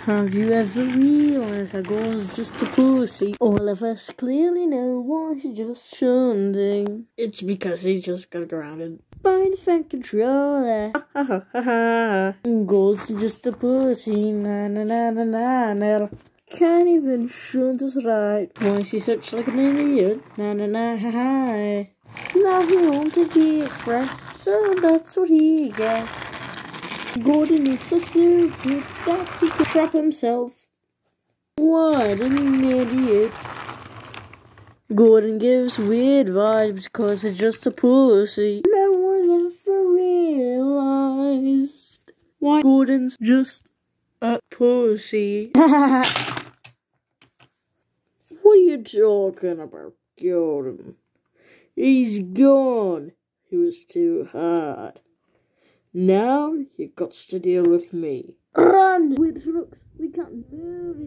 Have you ever realized how Gordon's just a pussy? All of us clearly know why he's just shunting. It's because he just got grounded by the fan controller. Ha ha ha ha. Gordon's just a pussy. Na na na na na na. Can't even shunt us right. Why is he such like an idiot? Na na na ha ha. Now he wanted to be expressed, so that's what he gets. Gordon is so stupid that he could trap himself. What an idiot. Gordon gives weird vibes because he's just a pussy. No one ever realized why Gordon's just a pussy. What are you talking about, Gordon? He's gone. He was too hard. Now you got to deal with me. Run! We're trucks. We can't move.